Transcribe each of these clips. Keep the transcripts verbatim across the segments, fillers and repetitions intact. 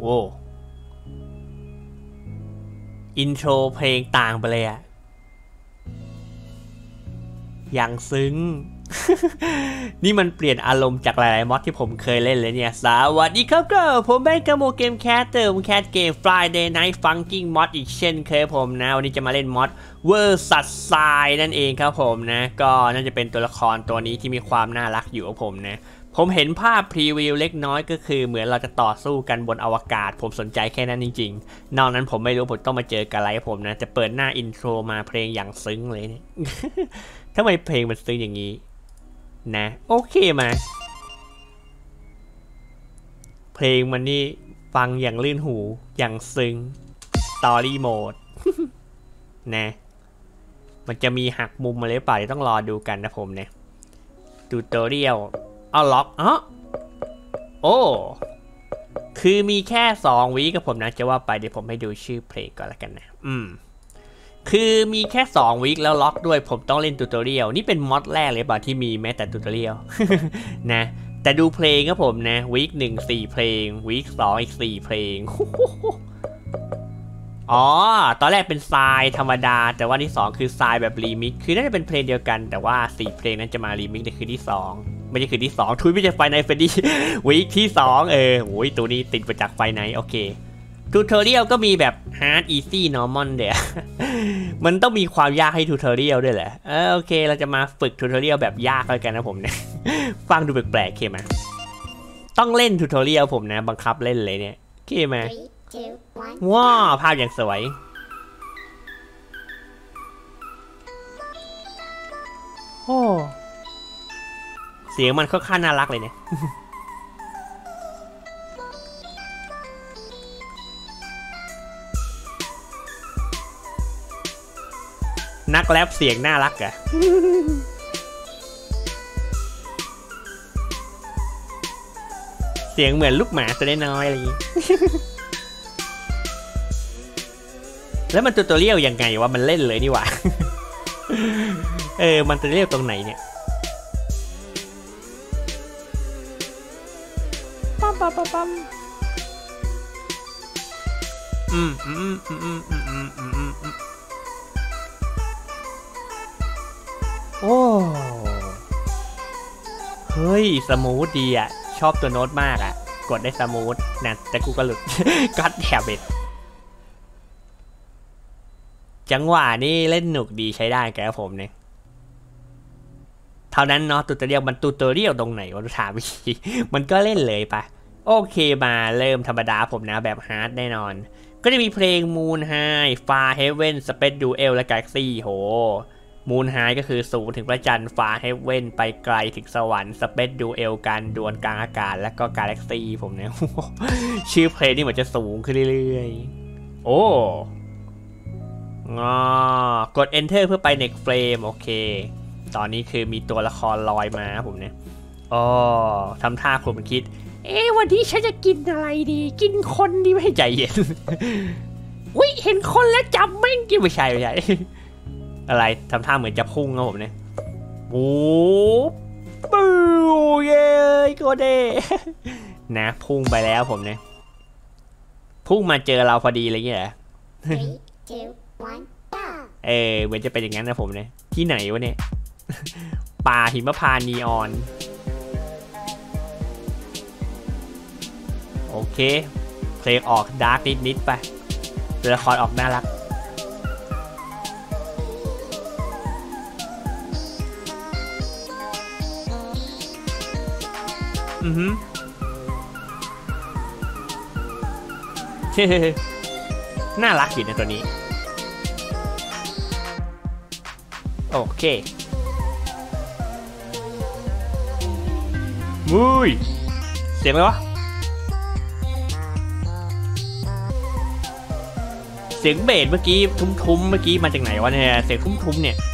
โว้อินโทรเพลงต่างไปเลยอะอย่างซึ้ง นี่มันเปลี่ยนอารมณ์จากหลายๆมอดที่ผมเคยเล่นเลยเนี่ยสวัสดีครับก็ผมแบงค์กาโมเกมแคสเตอร์ผมแคสเกม Friday Night Funkin' Mod อีกเช่นเคยผมนะวันนี้จะมาเล่นมอดเวอร์สัตว์ทรายนั่นเองครับผมนะก็น่าจะเป็นตัวละครตัวนี้ที่มีความน่ารักอยู่กับผมนะผมเห็นภาพพรีวิวเล็กน้อยก็คือเหมือนเราจะต่อสู้กันบนอวกาศผมสนใจแค่นั้นจริงๆนอกนั้นผมไม่รู้ผมต้องมาเจอกับอะไรผมนะจะเปิดหน้าอินโทรมาเพลงอย่างซึ้งเลยเนี่ย ทำไมเพลงมันซึ้งอย่างนี้นะโอเคมาเพลงมันนี่ฟังอย่างลื่นหูอย่างซึ้งสตอรี่โหมด นะมันจะมีหักมุมมาหรือเปล่าเดี๋ยวต้องรอดูกันนะผมเนี่ยทูตอเรียลเอาล็อกอ๋อโอ้คือมีแค่สองวิกับผมนะจะว่าไปเดี๋ยวผมให้ดูชื่อเพลงก่อนละกันนะอืมคือมีแค่สองวีคแล้วล็อกด้วยผมต้องเล่นทูตอเรียลนี่เป็นมอดแรกเลยป่ะที่มีแม้แต่ทูตอเรียล นะแต่ดูเพลงครับผมนะวีคหนึ่งสี่เพลงวีคสองอีกสี่เพลง อ๋อตอนแรกเป็นทรายธรรมดาแต่ว่าที่สองคือทรายแบบรีมิกคือน่าจะเป็นเพลงเดียวกันแต่ว่าสี่เพลงนั้นจะมารีมิกในคืนที่สองไม่ใช่คืนที่สองทุยไม่ใช่ไฟไนท์เฟรดดี้ วีคที่สองเออโอ้ยตัวนี้ติดมาจากไฟไนท์โอเคทูตอเรียลก็มีแบบ hard easy normal เดี๋ยว มันต้องมีความยากให้ทูตอเรียลด้วยแหละเออโอเคเราจะมาฝึกทูตอเรียลแบบยากแล้วกันนะผมเนี่ย ฟังดูแปลกๆโอเคไหมต้องเล่นทูตอเรียลผมนะบังคับเล่นเลยเนี่ยโอเคไหมว้าวภาพอย่างสวยโอ้เสียงมันค่อนข้างน่ารักเลยเนี่ย นักแรปเสียงน่ารักอะ เสียงเหมือนลูกหมาตัวน้อยๆอะไรอย่างนี้ แล้วมันตัวตัวเลี้ยวยังไงวะมันเล่นเลยนี่หว่า เออมันตัวเลี้ยวตรงไหนเนี่ยปั๊มปั๊มปั๊มอืมอืมอืมอืมอืมอืมอืมอืมโอ้เฮ้ยสมูทดีอ่ะชอบตัวโน้ตมากอ่ะกดได้สมูทนะแต่กูก็หลุด กัดแถบเบ็ดจังหวะนี่เล่นหนุกดีใช้ได้แกผมเนี่ยเท่านั้นเนาะตูตอเรียลมันตูตอเรียลตรงไหนวะถามวิธีมันก็เล่นเลยปะโอเคมาเริ่มธรรมดาผมนะแบบฮาร์ดแน่นอนก็จะมีเพลง Moon High Far Heaven Space Duel และ Galaxy โห Moon High ก็คือสูงถึงพระจันทร์ Far Heaven ไปไกลถึงสวรรค์ Space Duel การดวลกลางอากาศและก็ Galaxy ผมเนี่ย ชื่อเพลงนี่เหมือนจะสูงขึ้นเรื่อยๆโอ้งอกด Enter เพื่อไป Next Frame โอเคตอนนี้คือมีตัวละครลอยมาผมเนี่ยอ๋อทำท่าผมคิดเอ๊ะวันนี้ฉันจะกินอะไรดีกินคนดีไม่ใจเย็น อุ้ยเห็นคนแล้วจับแม่งกินไม่ใช่ไม่ใช่อะไรทำท่าเหมือนจะพุ่งนะผมเนี่ยโอ้ปูเย้โกเด้ นะพุ่งไปแล้วผมเนี่ยพุ่งมาเจอเราพอดีเลยเนี่ยเออเหมือนจะเป็นอย่างนั้นนะผมเนี่ยที่ไหนวะเนี่ย ป่าหิมพานต์นีออนโอเคเพลงออกดาร์กนิดๆไปตัวละครออกน่ารักอือฮึน่ารักอยู่นะตัวนี้โอเคมุ้ยเสียงอะไรวะเสียงเบสเมื่อกี้ทุ้มๆเมื่อกี้มาจากไหนวะเนี่ยเสียงทุ้มๆเนี่ย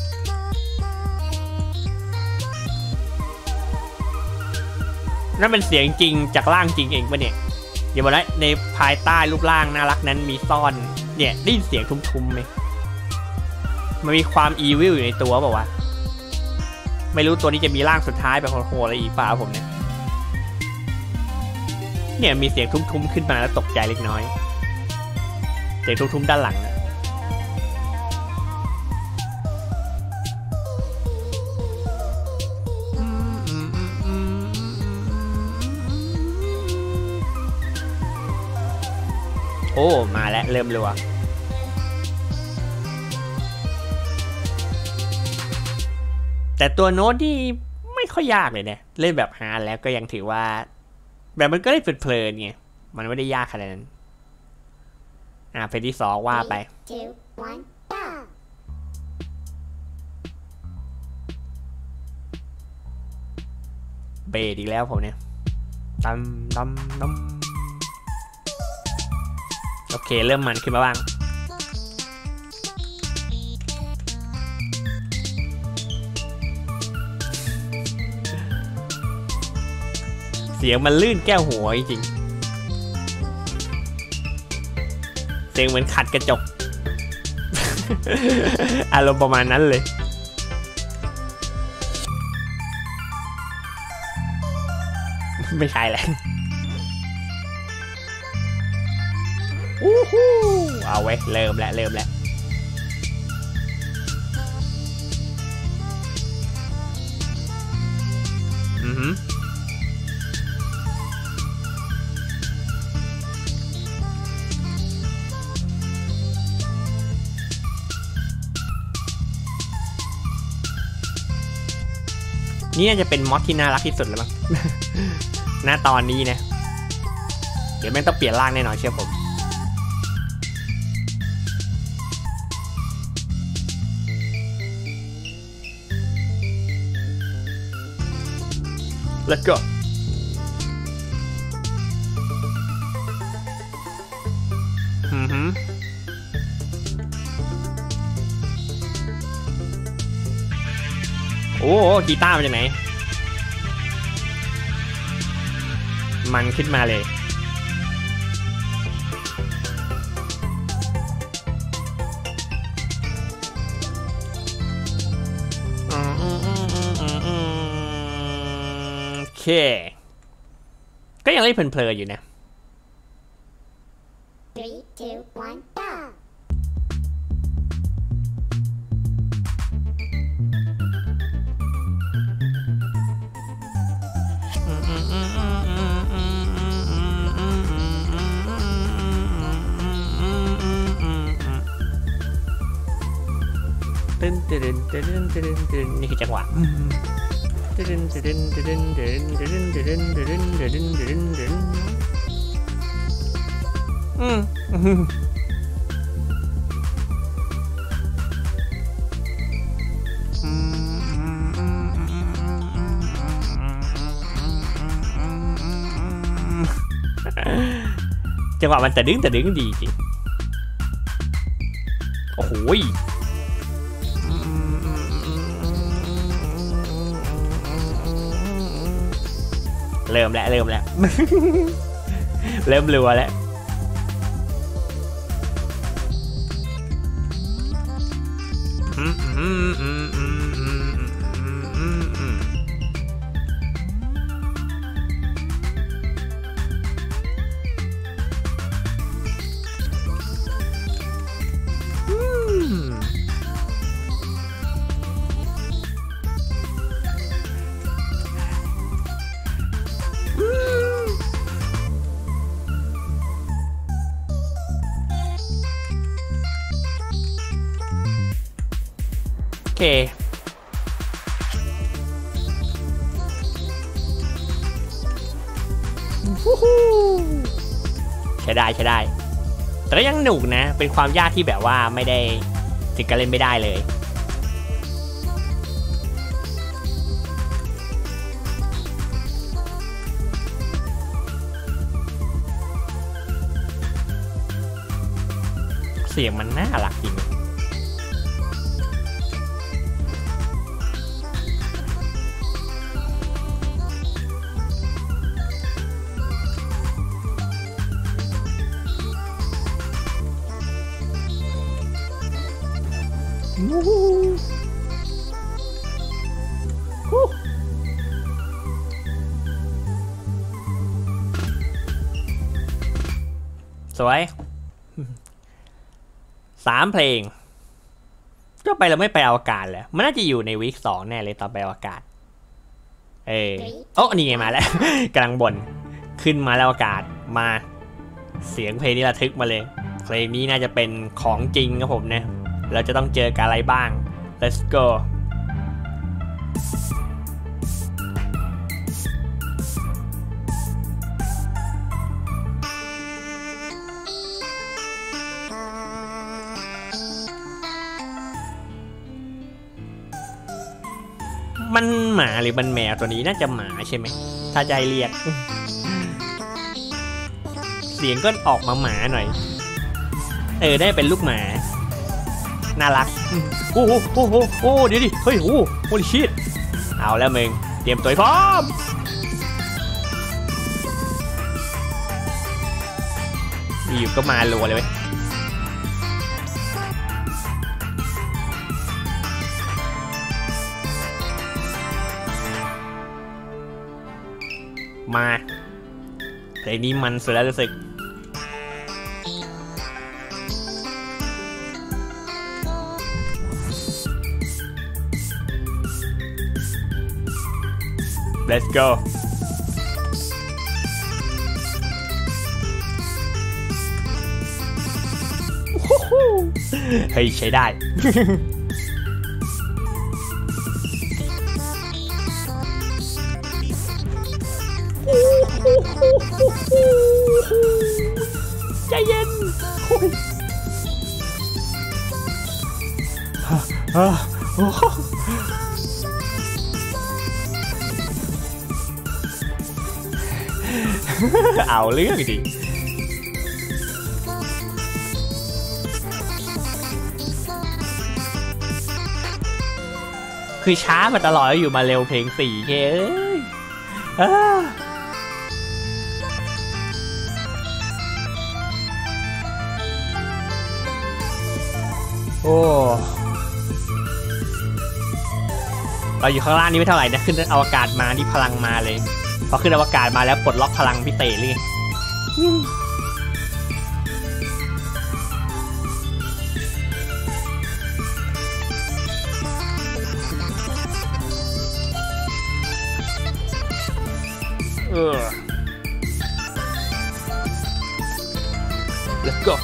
นั่นเป็นเสียงจริงจากร่างจริงเองปะเนี่ยอย่าบอกนะในภายใต้รูปร่างน่ารักนั้นมีซ่อนเนี่ยได้ยินเสียงทุ้มๆไหมมันมีความอีวิลอยู่ในตัวเปล่าวะไม่รู้ตัวนี้จะมีร่างสุดท้ายแบบโหดๆอะไรอีกเปล่าผมเนี่ยเนี่ยมีเสียงทุ้มๆขึ้นมาแล้วตกใจเล็กน้อยเสียงทุ้มๆด้านหลังโอ้มาแล้วเริ่มรัวแต่ตัวโน้ตที่ไม่ค่อยยากเลยเนี่ยเล่นแบบฮาร์ดแล้วก็ยังถือว่าแบบมันก็ได้เพลินๆไงมันไม่ได้ยากขนาดนั้นอ่ะเพลงที่สองว่าไปเบสอีกแล้วผมเนี่ยตั้มตั้มตั้มโอเคเริ่มมันขึ้นมาบ้างเสียงมันลื่นแก้วหัวจริงเสียงเหมือนขัดกระจก อารมณ์ประมาณนั้นเลยไม่ใช่แหละอู้หูเอาไว้เริ่มแล้วเริ่มแล้วอือหือนี่น่าจะเป็นมอดที่น่ารักที่สุดแล้วมั้ง หน้าตอนนี้นะเดี๋ยวแม่งต้องเปลี่ยนร่างแน่นอนเชื่อผม Let's go อือหือโอ้กีตาร์มาจากไหนมันขึ้นมาเลยโอเคก็ยังเล่นเพลินๆอยู่นะthree two one goตึ้นตึ้นตึ้นตึ้นตึ้นนี่คือจังหวะตึ้นตึ้นตึ้นตึ้นตึ้นตึ้นตึ้นตึ้นตึ้นตึ้นตึ้นตึ้นอืมจังหวะมันแต่ดึงแต่ดึงดีจริงโอ้โหเริ่มแล้วเริ่มแล้ว เริ่มรัวแล้วโอเคใช้ได้ใช้ได้แต่ก็ยังหนุกนะเป็นความยากที่แบบว่าไม่ได้ถึงกับเล่นไม่ได้เลยเสียงมันน่ารักจริงวู้ฮู้ฮู้สวยสามเพลงก็ไปเราไม่ไปอวกาศเลยมันน่าจะอยู่ในวีคสองแน่เลยตอนไปอวกาศเออโอ้นี่ไงมาแล้ว กำลังบ่นขึ้นมาแล้วอากาศมาเสียงเพลงนี้ระทึกมาเลยเพลงนี้น่าจะเป็นของจริงครับผมนะเราจะต้องเจอกับอะไรบ้าง let's go มันหมาหรือมันแมวตัวนี้น่าจะหมาใช่ไหมถ้าใจเรียก เสียงก็ออกมาหมาหน่อยเออได้เป็นลูกหมาน่ารักโอ้โหโอ้โหโอ้เดี๋ยวดิเฮ้ยโอ้โหชิตเอาแล้วมึงเตรียมตัวพร้อมอยู่ก็มาลัวเลยเว้ยมาเพลงนี้มันสุดแล้วรู้สึก let's go เฮ้ยใช้ได้ ใจเย็นเอาเรื่องดิคือช้ามาตลอดแล้วอยู่มาเร็วเพลงสี่เคเอ้ยโอ้เราอยู่ข้างล่างนี่ไม่เท่าไหร่นะขึ้นอวกาศมานี่พลังมาเลยพอขึ้นอวกาศมาแล้วปลดล็อกพลังพิเศษเลยเออ let's go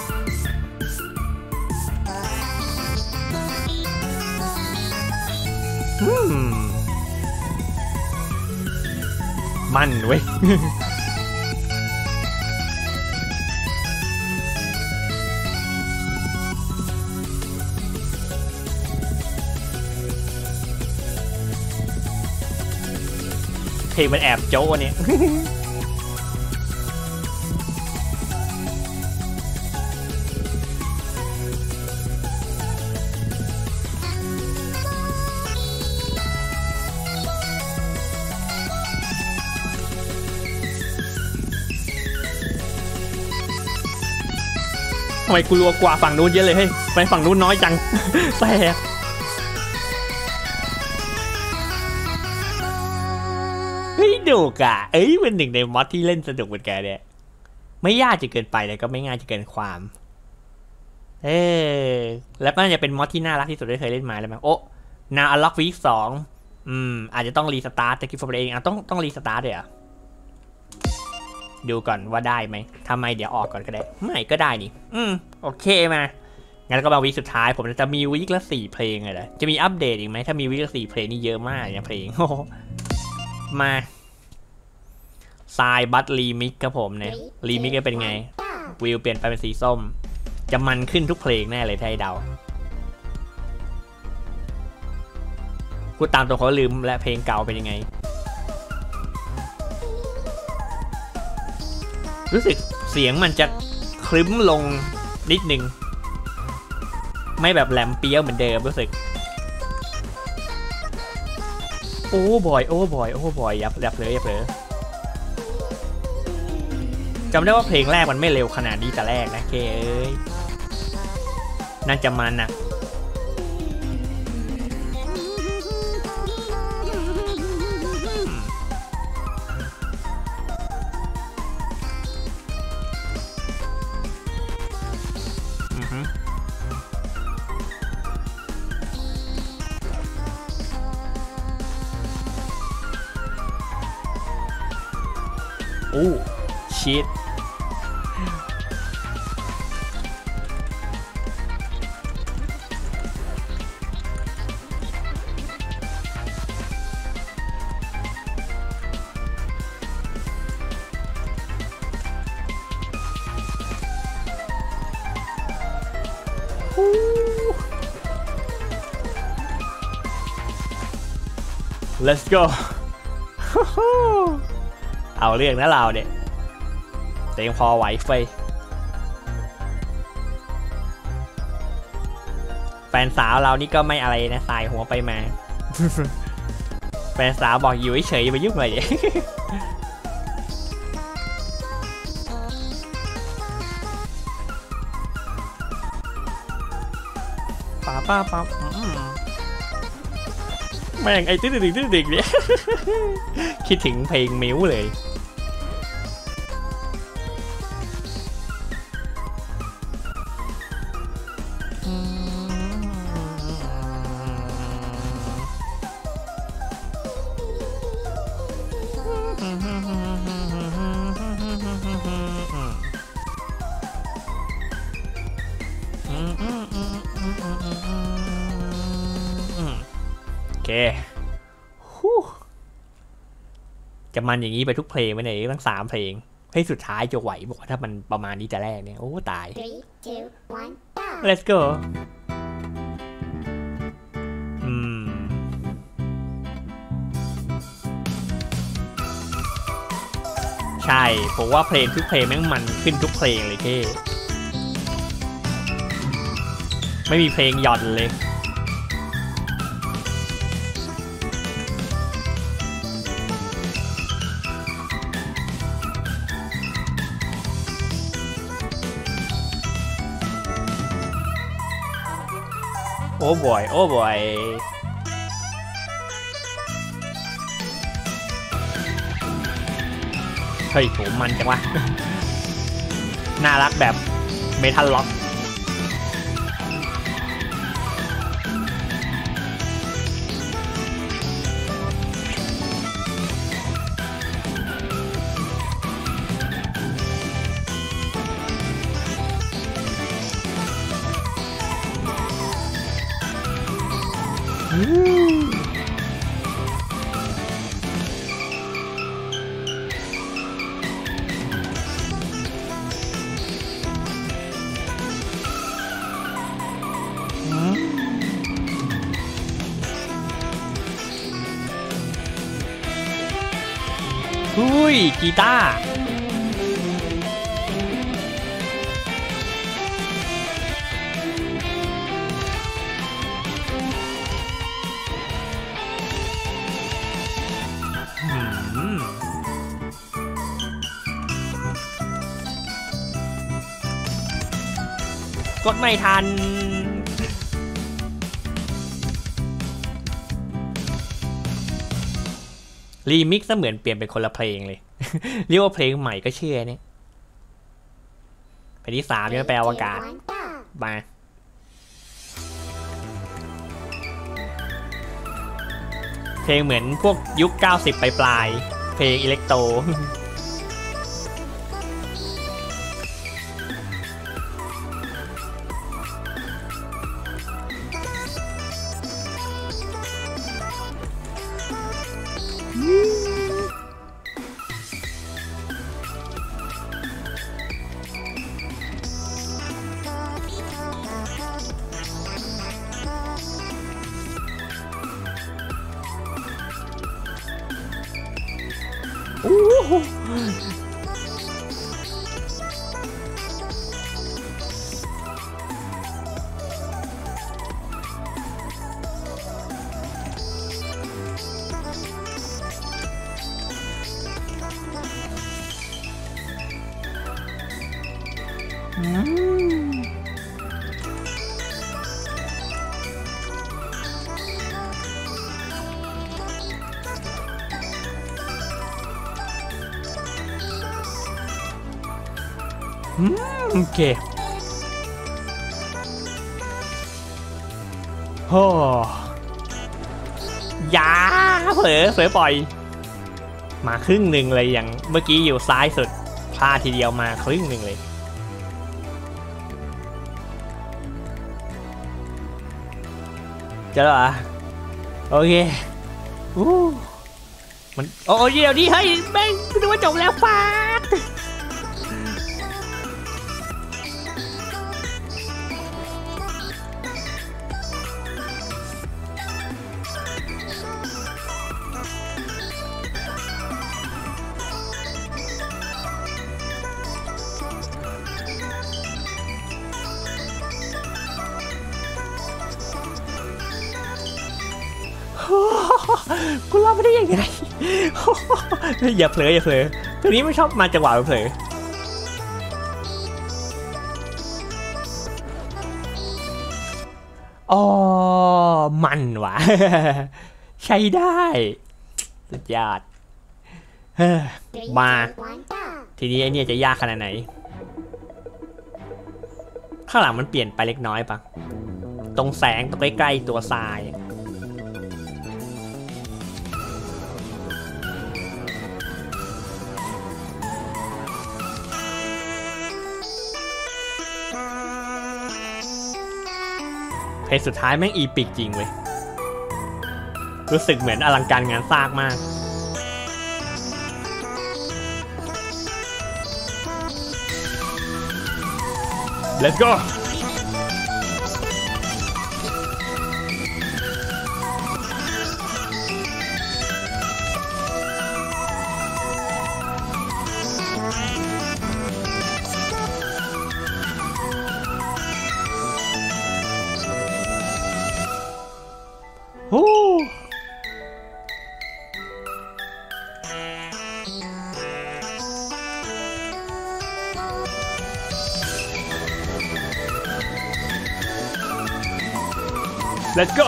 มันเว้ย เพลงมันแอบโจ้เนี่ย ทำไมกูรัวกว่าฝั่งนู้นเยอะเลยเฮ้ยไปฝั่งนู้นน้อยจัง แซ่เฮ้ยดุกอ่ะเอ้ยเป็นหนึ่งในมอดที่เล่นสนุกเหมือนกันเนี่ยไม่ยากจะเกินไปเลยก็ไม่ง่ายจะเกินความเออแล้วก็น่าจะเป็นมอดที่น่ารักที่สุดที่เคยเล่นมาแล้วมั้งโอ้นาอัลล็อกวีคสองอืมอาจจะต้องรีสตาร์ทแต่คิดฟอร์เองอ่ะต้องต้องรีสตาร์ทเลยอ่ะดูก่อนว่าได้ไหมทำไมเดี๋ยวออกก่อนก็ได้ไม่ก็ได้นี่อืมโอเคมางั้นก็มาวีคสุดท้ายผมจะมีวีคละสี่เพลงเลยจะมีอัปเดตอีกไหมถ้ามีวีคละสี่เพลงนี่เยอะมากเนี่ยเพลงมาทรายบัตรีมิกครับผมเนี่ยรีมิกจะเป็นไงวิวเปลี่ยนไปเป็นสีส้มจะมันขึ้นทุกเพลงแน่เลยถ้าให้เดากูตามตัวเขาลืมและเพลงเก่าเป็นยังไงรู้สึกเสียงมันจะคลึ้มลงนิดนึงไม่แบบแหลมเปี้ยวเหมือนเดิมรู้สึกโอ้บอยโอ้บอยโอ้บอยยับยับเลยยับเลยจำได้ว่าเพลงแรกมันไม่เร็วขนาดนี้แต่แรกนะเคเอ้ยน่าจะมันนะอู้ชิตlet's go เอาเรื่องนะเราเนี่ยแต่ยังพอไหวเฟยแฟนสาวเรานี่ก็ไม่อะไรนะสายหัวไปมา แฟนสาวบอกอยู่เฉยๆอย่าไปยุ่งเลยเนี่ยป้าป้าป้าแม่งไอ้ติ๊ดติ๊ดติ๊ดติ๊ดเนี่ย คิดถึงเพลงมิ้วเลยโอเคจะมันอย่างนี้ไปทุกเพลงไหมเนี่ยตั้งสามเพลงให้สุดท้ายจะไหวบอกว่าถ้ามันประมาณนี้แต่แรกเนี่ยโอ้ตาย three two one let's go อืมใช่ผมว่าเพลงทุกเพลงแม่งมันขึ้นทุกเพลงเลยเท่ไม่มีเพลงหย่อนเลยโอ้บอยโอ้บอยเฮ้ยโหมันจังวะ น่ารักแบบเมทัลล็อกอุ้ยกีตาร์กดไม่ทันรีมิกซ์เหมือนเปลี่ยนเป็นคนละเพลงเลย เรียกว่าเพลงใหม่ก็เชื่อเนี่ยเพลงที่สามนี่แปลอากาศมาเพลงเหมือนพวกยุคเก้าสิบปลายๆเพลงอิเล็กโตรโอเคโอ้ยาเผลอเผลอปล่อยมาครึ่งหนึ่งเลยอย่างเมื่อกี้อยู่ซ้ายสุดพลาดทีเดียวมาครึ่งหนึ่งเลยเจอเหรอโอเคอู้มันโอ้ยเดี๋ยวนี้เฮ้ยแม่งดูว่าจบแล้วฟาดกูรอดไม่ได้ยังไงอย่าเผลออย่าเผลอตัวนี้ไม่ชอบมาจังหวะเผลออ๋อมันว่ะใช้ได้สุดยอดมาทีนี้ไอเนี่ยจะยากขนาดไหนข้างหลังมันเปลี่ยนไปเล็กน้อยปะตรงแสงตรงใกล้ๆตัวทรายเพลงสุดท้ายแม่งอีปิกจริงเว้ยรู้สึกเหมือนอลังการงานสร้างมาก Let's go ฮู้Let's go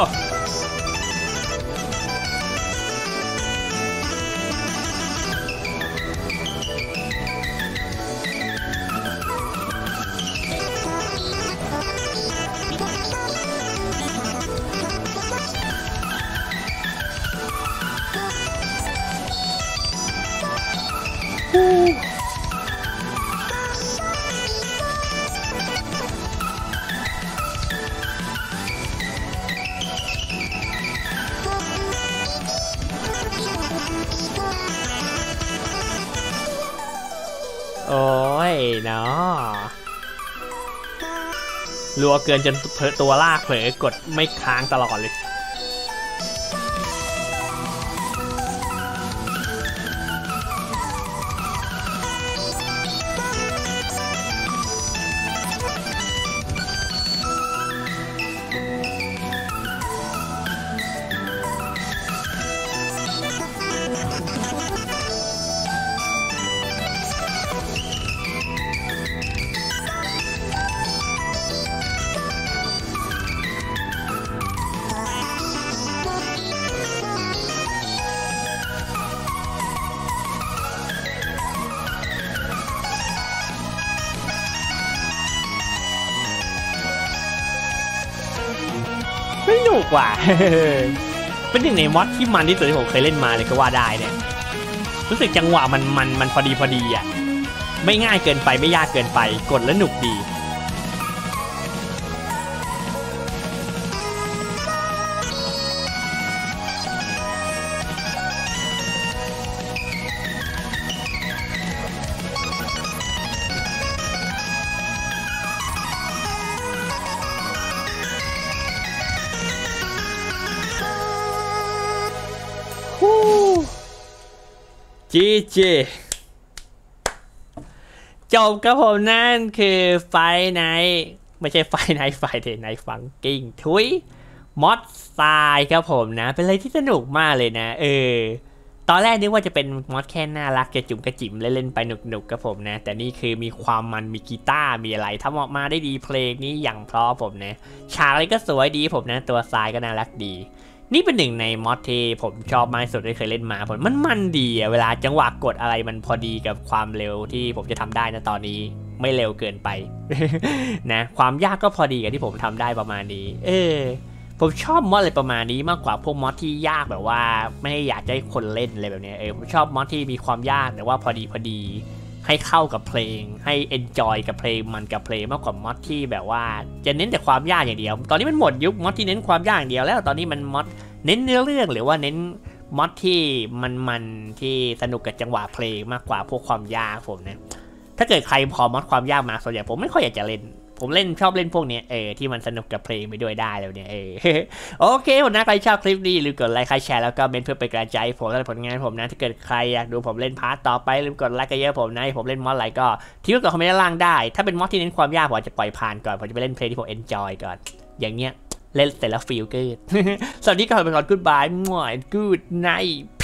โอ้ยเนาะรัวเกินจนตัวลากเผลอกดไม่ค้างตลอดเลยไม่หนุกว่ะ เป็นหนึ่งในมอดที่มันที่สุดที่ผมเคยเล่นมาเลยก็ว่าได้เนี่ยรู้สึกจังหวะมันมันมันพอดีพอดีอ่ะไม่ง่ายเกินไปไม่ยากเกินไปกดแล้วหนุกดีจีจีจบครับผมนั่นคือไฟไนท์ไม่ใช่ไฟไนท์ไฟเดย์ไนท์ฟังกิ้งทุยมอดทรายครับผมนะเป็นอะไรที่สนุกมากเลยนะเออตอนแรกนึกว่าจะเป็นมอดแค่น่ารักจะจุ่มกระจิ๋มเล่นๆไปหนุกๆครับผมนะแต่นี่คือมีความมันมีกีตาร์มีอะไรทำออกมาได้ดีเพลงนี้อย่างเพราะผมนะฉากอะไรก็สวยดีผมนะตัวทรายก็น่ารักดีนี่เป็นหนึ่งในมอดที่ผมชอบมากที่สุดที่เคยเล่นมาผมมันมันดีอะเวลาจังหวะกดอะไรมันพอดีกับความเร็วที่ผมจะทำได้นะตอนนี้ไม่เร็วเกินไป นะความยากก็พอดีกับที่ผมทำได้ประมาณนี้เออผมชอบมอดอะไรประมาณนี้มากกว่าพวกมอดที่ยากแบบว่าไม่ได้อยากให้คนเล่นอะไรแบบนี้เออผมชอบมอดที่มีความยากแต่ว่าพอดีพอดีให้เข้ากับเพลงให้ enjoy กับเพลงมันกับเพลงมากกว่ามอดที่แบบว่าจะเน้นแต่ความยากอย่างเดียวตอนนี้มันหมดยุคมอดที่เน้นความยากอย่างเดียวแล้วตอนนี้มันมอดเน้นเนื้อเรื่องหรือว่าเน้นมอดที่มันมันที่สนุกกับจังหวะเพลงมากกว่าพวกความยากผมนะถ้าเกิดใครพอมอดความยากมาส่วนใหญ่ผมไม่ค่อยอยากจะเล่นผมเล่นชอบเล่นพวกนี้เออที่มันสนุกกับเพลงไปด้วยได้แล้วเนี่ยเออ โอเคผมนะใครชอบคลิปนี้ลืมกดไลค์ใครแชร์แล้วก็เมนเพื่อเป็นกำลังใจผมและผลงานผมนะถ้าเกิดใครอยากดูผมเล่นพาร์ทต่อไปลืมกดไลค์กันเยอะผมนะผมเล่นมอดอะไรก็ทิ้งไว้ก่อนคอมเมนต์ด้านล่างได้ถ้าเป็นมอดที่เน้นความยากผมจะปล่อยผ่านก่อนผมจะไปเล่นเพลงที่ผมเอนจอยก่อนอย่างเงี้ยเล่นเสร็จแล้วฟีลกู๊ดสวัสดีก่อนไปก่อนกู๊ดบายมั่วกู๊ดไนท์